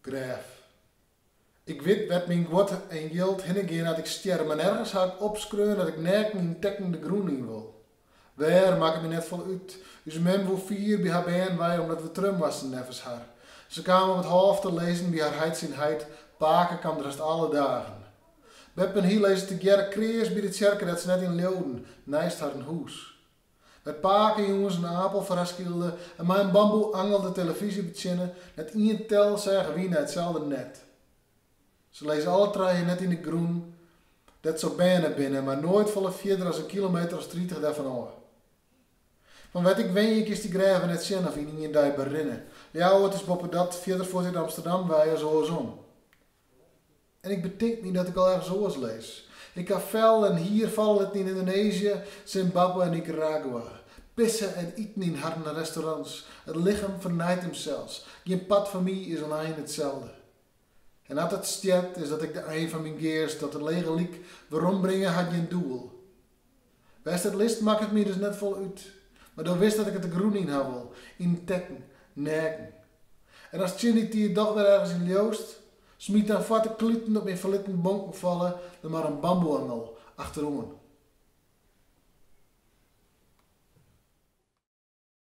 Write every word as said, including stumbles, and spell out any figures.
Graaf. Ik weet wat mijn God en geld heen dat ik sterf, maar nergens ga ik opschreeuwen dat ik nergens mijn tekken de groen in wil. Waar maak ik me net vol uit. Dus mem voor vier bij haar been wij omdat we trum was nevens haar. Ze kwamen om het half te lezen bij haar heidzinheid, paken kwam de rest alle dagen. Bep en hier lezen te gerre kreers bij de kerken dat ze net in Leeuwen, naast haar een huis. Met paken jongens een apel verraskilde en mijn bamboe angelde televisie bezinnen, net één tel zeggen wie naar hetzelfde net. Ze lezen alle treien net in de groen, dat zo bijna binnen, maar nooit volle verder als een kilometer of drietig daarvan af. Van wat ik weet is die graven net zien of in een dag berinnen. Ja, het is boppen dat verder voor in Amsterdam wij zo om. En ik bedenk niet dat ik al ergens oors lees. Ik heb fel en hier vallen het in Indonesië, Zimbabwe en Nicaragua. Pissen en eten in harde restaurants. Het lichaam vernijdt hem zelfs. Geen pad van mij is alleen hetzelfde. En als het stiet is dat ik de een van mijn geers tot een lege liek waarom brengen had geen doel. Best het list maakt het me dus net vol uit. Maar dan wist dat ik het de groen in had wil. In tekken, neken. En als Chinny die dag weer ergens in Joost, smiet dan vatte kluten op mijn verlitten bonken vallen dan maar een bamboeangel achterom.